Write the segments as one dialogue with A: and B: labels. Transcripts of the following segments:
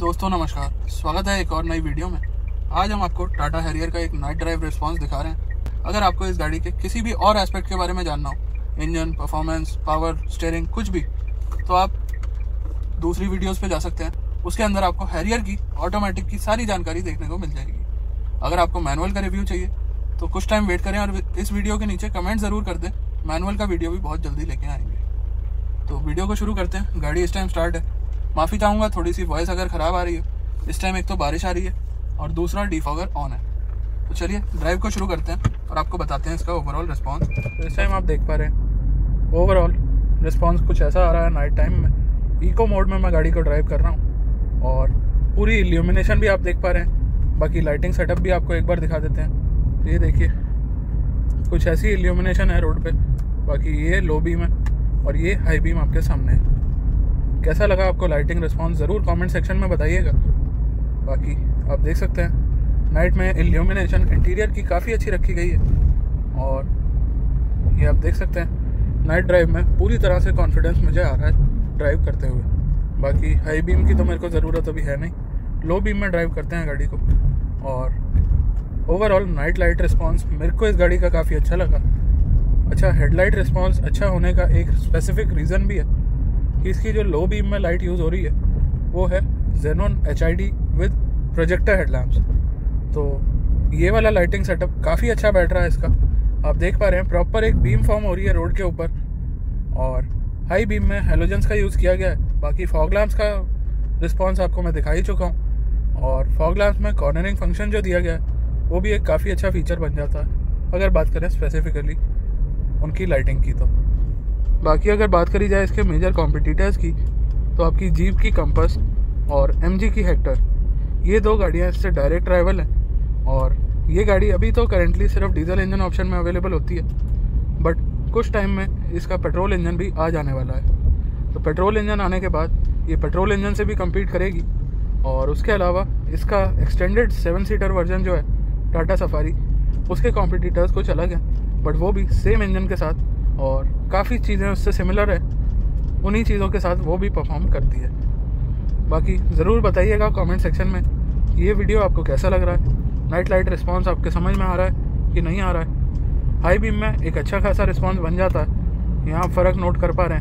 A: दोस्तों नमस्कार, स्वागत है एक और नई वीडियो में। आज हम आपको टाटा हैरियर का एक नाइट ड्राइव रिस्पॉन्स दिखा रहे हैं। अगर आपको इस गाड़ी के किसी भी और एस्पेक्ट के बारे में जानना हो, इंजन, परफॉर्मेंस, पावर, स्टीयरिंग, कुछ भी, तो आप दूसरी वीडियोस पे जा सकते हैं। उसके अंदर आपको हैरियर की ऑटोमेटिक की सारी जानकारी देखने को मिल जाएगी। अगर आपको मैनुअल का रिव्यू चाहिए तो कुछ टाइम वेट करें और इस वीडियो के नीचे कमेंट ज़रूर कर दें। मैनुअल का वीडियो भी बहुत जल्दी लेके आएंगे। तो वीडियो को शुरू करते हैं। गाड़ी इस टाइम स्टार्ट है। माफ़ी चाहूँगा थोड़ी सी वॉइस अगर ख़राब आ रही है। इस टाइम एक तो बारिश आ रही है और दूसरा डिफॉगर ऑन है। तो चलिए ड्राइव को शुरू करते हैं और आपको बताते हैं इसका ओवरऑल रिस्पांस। तो इस टाइम आप देख पा रहे हैं ओवरऑल रिस्पांस कुछ ऐसा आ रहा है। नाइट टाइम में इको मोड में मैं गाड़ी को ड्राइव कर रहा हूँ और पूरी इल्यूमिनेशन भी आप देख पा रहे हैं। बाकी लाइटिंग सेटअप भी आपको एक बार दिखा देते हैं। तो ये देखिए कुछ ऐसी इल्यूमिनेशन है रोड पे। बाकी ये लो बीम है और ये हाई बीम आपके सामने है। कैसा लगा आपको लाइटिंग रिस्पांस ज़रूर कमेंट सेक्शन में बताइएगा। बाकी आप देख सकते हैं नाइट में इल्यूमिनेशन इंटीरियर की काफ़ी अच्छी रखी गई है और ये आप देख सकते हैं नाइट ड्राइव में पूरी तरह से कॉन्फिडेंस मुझे आ रहा है ड्राइव करते हुए। बाकी हाई बीम की तो मेरे को ज़रूरत अभी है नहीं, लो बीम में ड्राइव करते हैं गाड़ी को। और ओवरऑल नाइट लाइट रिस्पांस मेरे को इस गाड़ी का काफ़ी अच्छा लगा। अच्छा, हेडलाइट रिस्पांस अच्छा होने का एक स्पेसिफिक रीज़न भी है कि इसकी जो लो बीम में लाइट यूज़ हो रही है वो है xenon HID with projector headlamps. तो ये वाला लाइटिंग सेटअप काफ़ी अच्छा बैठ रहा है इसका। आप देख पा रहे हैं प्रॉपर एक बीम फॉर्म हो रही है रोड के ऊपर। और हाई बीम में हेलोजेंस का यूज़ किया गया है। बाकी फॉग लैम्प्स का रिस्पॉन्स आपको मैं दिखा ही चुका हूँ। और फॉग लैम्प्स में कॉर्नरिंग फंक्शन जो दिया गया है वो भी एक काफ़ी अच्छा फीचर बन जाता है अगर बात करें स्पेसिफिकली उनकी लाइटिंग की। तो बाकी अगर बात करी जाए इसके मेजर कॉम्पिटिटर्स की तो आपकी जीप की कंपस और MG की हेक्टर, ये दो गाड़ियाँ इससे डायरेक्ट राइवल हैं। और ये गाड़ी अभी तो करेंटली सिर्फ डीजल इंजन ऑप्शन में अवेलेबल होती है, बट कुछ टाइम में इसका पेट्रोल इंजन भी आ जाने वाला है। तो पेट्रोल इंजन आने के बाद ये पेट्रोल इंजन से भी कम्पीट करेगी। और उसके अलावा इसका एक्सटेंडेड 7 सीटर वर्जन जो है टाटा सफारी, उसके कॉम्पिटिटर्स कुछ अलग हैं, बट वो भी सेम इंजन के साथ और काफ़ी चीज़ें उससे सिमिलर है, उन्हीं चीज़ों के साथ वो भी परफॉर्म करती है। बाकी ज़रूर बताइएगा कमेंट सेक्शन में ये वीडियो आपको कैसा लग रहा है। नाइट लाइट रिस्पांस आपके समझ में आ रहा है कि नहीं आ रहा है। हाई बीम में एक अच्छा खासा रिस्पांस बन जाता है, यहाँ फ़र्क नोट कर पा रहे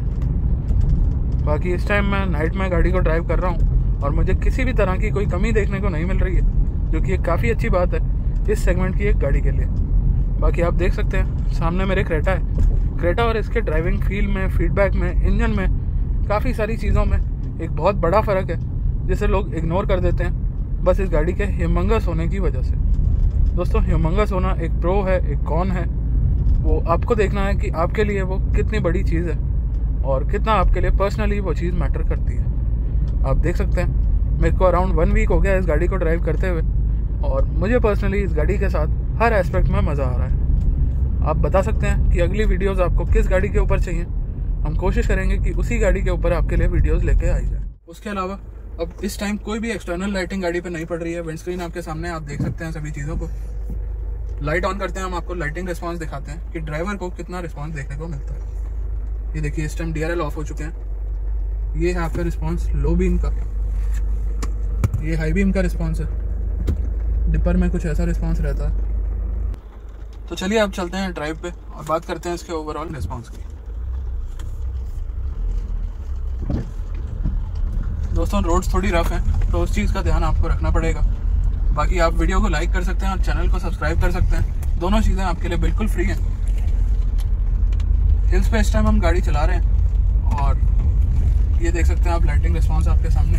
A: हैं। बाकी इस टाइम मैं नाइट में गाड़ी को ड्राइव कर रहा हूँ और मुझे किसी भी तरह की कोई कमी देखने को नहीं मिल रही है, जो कि एक काफ़ी अच्छी बात है इस सेगमेंट की एक गाड़ी के लिए। बाकी आप देख सकते हैं सामने मेरे क्रेटा है। क्रेटा और इसके ड्राइविंग फील में, फीडबैक में, इंजन में, काफ़ी सारी चीज़ों में एक बहुत बड़ा फ़र्क है जिसे लोग इग्नोर कर देते हैं बस इस गाड़ी के ह्यूमंगस होने की वजह से। दोस्तों, ह्यूमंगस होना एक प्रो है, एक कॉन है, वो आपको देखना है कि आपके लिए वो कितनी बड़ी चीज़ है और कितना आपके लिए पर्सनली वो चीज़ मैटर करती है। आप देख सकते हैं मेरे को अराउंड 1 वीक हो गया इस गाड़ी को ड्राइव करते हुए और मुझे पर्सनली इस गाड़ी के साथ हर एस्पेक्ट में मज़ा आ रहा है। आप बता सकते हैं कि अगली वीडियोस आपको किस गाड़ी के ऊपर चाहिए। हम कोशिश करेंगे कि उसी गाड़ी के ऊपर आपके लिए वीडियोस लेके आई जाए। उसके अलावा अब इस टाइम कोई भी एक्सटर्नल लाइटिंग गाड़ी पे नहीं पड़ रही है। विंडस्क्रीन आपके सामने, आप देख सकते हैं सभी चीज़ों को। लाइट ऑन करते हैं, हम आपको लाइटिंग रिस्पॉन्स दिखाते हैं कि ड्राइवर को कितना रिस्पॉन्स देखने को मिलता है। ये देखिए इस टाइम DRL ऑफ हो चुके हैं। ये है आपका रिस्पॉन्स लो बीम का, ये हाई बीम का रिस्पॉन्स है। डिपर में कुछ ऐसा रिस्पॉन्स रहता है। तो चलिए अब चलते हैं ड्राइव पे और बात करते हैं इसके ओवरऑल रिस्पांस की। दोस्तों, रोड्स थोड़ी रफ हैं तो उस चीज़ का ध्यान आपको रखना पड़ेगा। बाकी आप वीडियो को लाइक कर सकते हैं और चैनल को सब्सक्राइब कर सकते हैं। दोनों चीज़ें आपके लिए बिल्कुल फ्री हैं। हिल्स पे इस टाइम हम गाड़ी चला रहे हैं और ये देख सकते हैं आप लाइटिंग रिस्पॉन्स आपके सामने।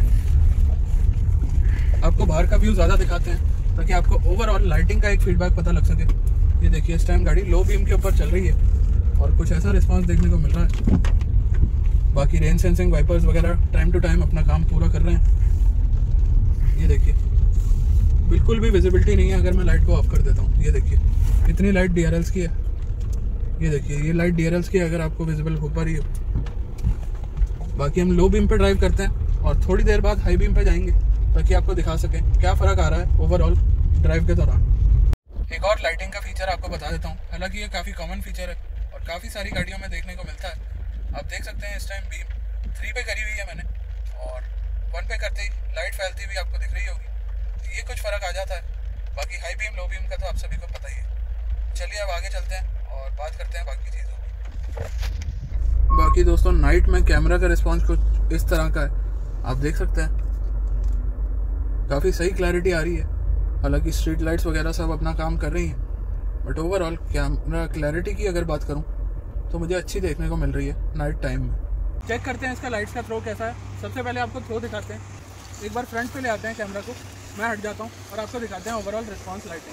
A: आपको बाहर का व्यू ज़्यादा दिखाते हैं ताकि आपको ओवरऑल लाइटिंग का एक फीडबैक पता लग सके। ये देखिए इस टाइम गाड़ी लो बीम के ऊपर चल रही है और कुछ ऐसा रिस्पांस देखने को मिल रहा है। बाकी रेन सेंसिंग वाइपर्स वगैरह टाइम टू टाइम अपना काम पूरा कर रहे हैं। ये देखिए बिल्कुल भी विजिबिलिटी नहीं है अगर मैं लाइट को ऑफ कर देता हूँ। ये देखिए इतनी लाइट DRLs की है। ये देखिए ये लाइट DRLs की है अगर आपको विजिबल हो पा रही है। बाकी हम लो बीम पे ड्राइव करते हैं और थोड़ी देर बाद हाई बीम पे जाएंगे ताकि आपको दिखा सकें क्या फ़र्क आ रहा है ओवरऑल ड्राइव के दौरान। एक और लाइटिंग का फीचर आपको बता देता हूँ, हालांकि ये काफ़ी कॉमन फीचर है और काफ़ी सारी गाड़ियों में देखने को मिलता है। आप देख सकते हैं इस टाइम बीम 3 पे करी हुई है मैंने और 1 पे करते ही लाइट फैलती हुई आपको दिख रही होगी, तो ये कुछ फ़र्क आ जाता है। बाकी हाई बीम लो बीम का तो आप सभी को पता ही है। चलिए अब आगे चलते हैं और बात करते हैं बाकी चीज़ों की। बाकी दोस्तों नाइट में कैमरा का रिस्पॉन्स कुछ इस तरह का है, आप देख सकते हैं काफ़ी सही क्लैरिटी आ रही है। हालांकि स्ट्रीट लाइट्स वगैरह सब अपना काम कर रही हैं, बट ओवरऑल कैमरा क्लैरिटी की अगर बात करूं तो मुझे अच्छी देखने को मिल रही है नाइट टाइम में। चेक करते हैं इसका लाइट्स का थ्रो कैसा है। सबसे पहले आपको थ्रो दिखाते हैं, एक बार फ्रंट पे ले आते हैं कैमरा को, मैं हट जाता हूं और आपको दिखाते हैं ओवरऑल रिस्पॉन्स लाइटिंग।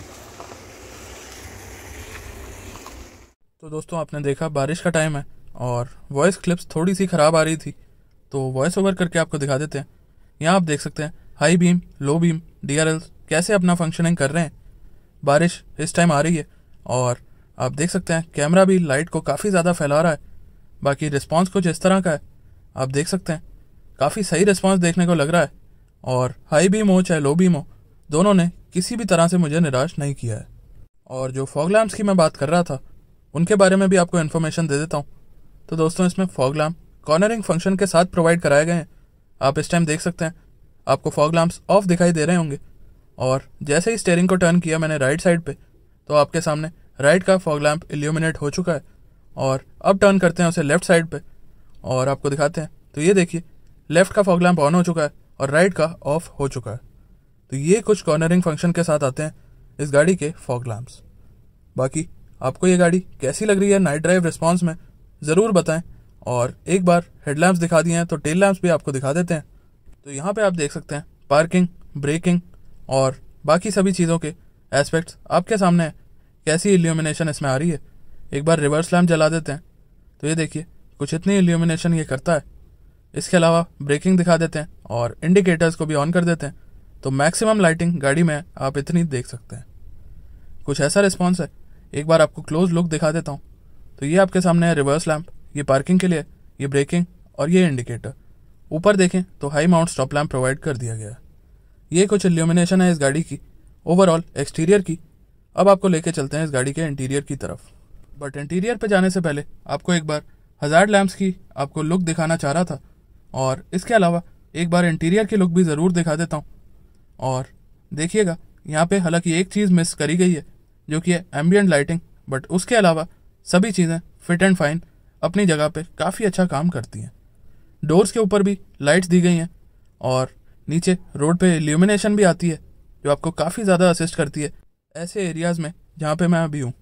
A: तो दोस्तों आपने देखा बारिश का टाइम है और वॉइस क्लिप्स थोड़ी सी ख़राब आ रही थी, तो वॉइस ओवर करके आपको दिखा देते हैं। यहाँ आप देख सकते हैं high beam low beam DRLs कैसे अपना फंक्शनिंग कर रहे हैं। बारिश इस टाइम आ रही है और आप देख सकते हैं कैमरा भी लाइट को काफ़ी ज़्यादा फैला रहा है। बाकी रिस्पांस कुछ इस तरह का है, आप देख सकते हैं काफ़ी सही रिस्पांस देखने को लग रहा है। और हाई बीम हो चाहे लो बीम हो, दोनों ने किसी भी तरह से मुझे निराश नहीं किया है। और जो फॉग लैम्प्स की मैं बात कर रहा था उनके बारे में भी आपको इन्फॉर्मेशन दे देता हूँ। तो दोस्तों इसमें फॉग लैम्प कॉर्नरिंग फंक्शन के साथ प्रोवाइड कराए गए हैं। आप इस टाइम देख सकते हैं आपको फॉग लैम्प्स ऑफ दिखाई दे रहे होंगे, और जैसे ही स्टीयरिंग को टर्न किया मैंने राइट साइड पे, तो आपके सामने राइट का फॉग लैम्प इल्यूमिनेट हो चुका है। और अब टर्न करते हैं उसे लेफ्ट साइड पे और आपको दिखाते हैं, तो ये देखिए लेफ्ट का फॉग लैम्प ऑन हो चुका है और राइट का ऑफ हो चुका है। तो ये कुछ कॉर्नरिंग फंक्शन के साथ आते हैं इस गाड़ी के फॉग लैम्प्स। बाकी आपको ये गाड़ी कैसी लग रही है नाइट ड्राइव रिस्पॉन्स में ज़रूर बताएं। और एक बार हेडलैम्प्स दिखा दिए हैं तो टेल लैम्प्स भी आपको दिखा देते हैं। तो यहाँ पे आप देख सकते हैं पार्किंग, ब्रेकिंग और बाकी सभी चीज़ों के एस्पेक्ट्स आपके सामने है, कैसी इल्यूमिनेशन इसमें आ रही है। एक बार रिवर्स लैम्प जला देते हैं तो ये देखिए कुछ इतनी इल्यूमिनेशन ये करता है। इसके अलावा ब्रेकिंग दिखा देते हैं और इंडिकेटर्स को भी ऑन कर देते हैं, तो मैक्सिमम लाइटिंग गाड़ी में आप इतनी देख सकते हैं। कुछ ऐसा रिस्पॉन्स है। एक बार आपको क्लोज लुक दिखा देता हूँ, तो ये आपके सामने है रिवर्स लैम्प, ये पार्किंग के लिए, ये ब्रेकिंग और ये इंडिकेटर। ऊपर देखें तो high mount stop lamp provide कर दिया गया है। ये कुछ इल्यूमिनेशन है इस गाड़ी की ओवरऑल एक्सटीरियर की। अब आपको लेके चलते हैं इस गाड़ी के इंटीरियर की तरफ। बट इंटीरियर पे जाने से पहले आपको एक बार हजार्ड लैम्प्स की आपको लुक दिखाना चाह रहा था, और इसके अलावा एक बार इंटीरियर की लुक भी ज़रूर दिखा देता हूँ। और देखिएगा यहाँ पे हालांकि एक चीज़ मिस करी गई है जो कि है एम्बियंट लाइटिंग, बट उसके अलावा सभी चीज़ें फिट एंड फाइन अपनी जगह पे काफ़ी अच्छा काम करती हैं। डोर्स के ऊपर भी लाइट्स दी गई हैं और नीचे रोड पे इल्यूमिनेशन भी आती है जो आपको काफ़ी ज़्यादा असिस्ट करती है ऐसे एरियाज़ में जहाँ पे मैं अभी हूँ।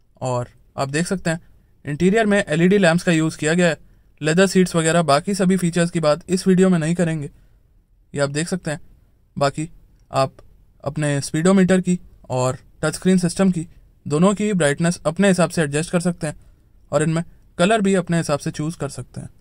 A: और आप देख सकते हैं इंटीरियर में LED लैम्प्स का यूज़ किया गया है। लेदर सीट्स वगैरह बाकी सभी फीचर्स की बात इस वीडियो में नहीं करेंगे, ये आप देख सकते हैं। बाकी आप अपने स्पीडोमीटर की और टच स्क्रीन सिस्टम की दोनों की ब्राइटनेस अपने हिसाब से एडजस्ट कर सकते हैं और इनमें कलर भी अपने हिसाब से चूज़ कर सकते हैं।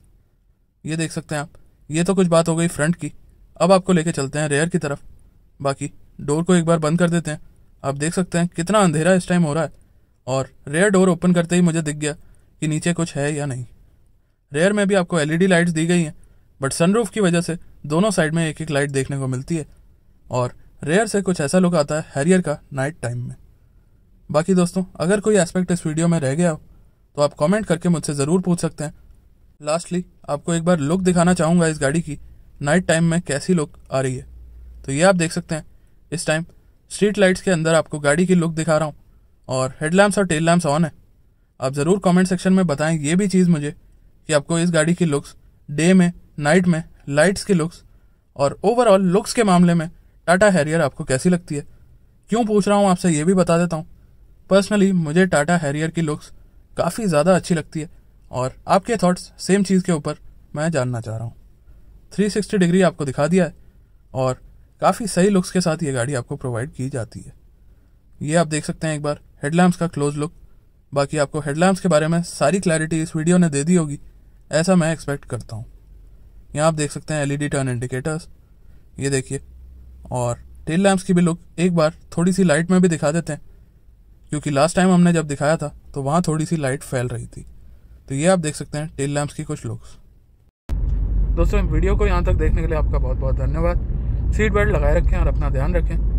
A: ये देख सकते हैं आप। ये तो कुछ बात हो गई फ्रंट की। अब आपको लेके चलते हैं रेयर की तरफ। बाकी डोर को एक बार बंद कर देते हैं। आप देख सकते हैं कितना अंधेरा इस टाइम हो रहा है, और रेयर डोर ओपन करते ही मुझे दिख गया कि नीचे कुछ है या नहीं। रेयर में भी आपको LED लाइट्स दी गई हैं, बट सनरूफ की वजह से दोनों साइड में एक एक लाइट देखने को मिलती है, और रेयर से कुछ ऐसा लुक आता है हैरियर का नाइट टाइम में। बाकी दोस्तों अगर कोई एस्पेक्ट इस वीडियो में रह गया हो तो आप कमेंट करके मुझसे ज़रूर पूछ सकते हैं। लास्टली आपको एक बार लुक दिखाना चाहूँगा इस गाड़ी की नाइट टाइम में कैसी लुक आ रही है। तो ये आप देख सकते हैं इस टाइम स्ट्रीट लाइट्स के अंदर आपको गाड़ी की लुक दिखा रहा हूँ, और हेडलैम्प्स और टेल लैम्प्स ऑन है। आप ज़रूर कमेंट सेक्शन में बताएं ये भी चीज़ मुझे कि आपको इस गाड़ी की लुक्स डे में, नाइट में, लाइट्स की लुक्स और ओवरऑल लुक्स के मामले में टाटा हैरियर आपको कैसी लगती है। क्यों पूछ रहा हूँ आपसे ये भी बता देता हूँ। पर्सनली मुझे टाटा हैरियर की लुक्स काफ़ी ज़्यादा अच्छी लगती है, और आपके थॉट्स सेम चीज़ के ऊपर मैं जानना चाह रहा हूँ। 360 डिग्री आपको दिखा दिया है, और काफ़ी सही लुक्स के साथ ये गाड़ी आपको प्रोवाइड की जाती है। ये आप देख सकते हैं एक बार हेडलैम्प्स का क्लोज लुक। बाकी आपको हेडलैम्प्स के बारे में सारी क्लैरिटी इस वीडियो ने दे दी होगी, ऐसा मैं एक्सपेक्ट करता हूँ। यहाँ आप देख सकते हैं LED टर्न इंडिकेटर्स, ये देखिए। और टेल लैम्प्स की भी लुक एक बार थोड़ी सी लाइट में भी दिखा देते हैं, क्योंकि लास्ट टाइम हमने जब दिखाया था तो वहाँ थोड़ी सी लाइट फैल रही थी। तो ये आप देख सकते हैं टेल लैम्प्स की कुछ लुक्स। दोस्तों वीडियो को यहाँ तक देखने के लिए आपका बहुत बहुत धन्यवाद। सीट बेल्ट लगाए रखें और अपना ध्यान रखें।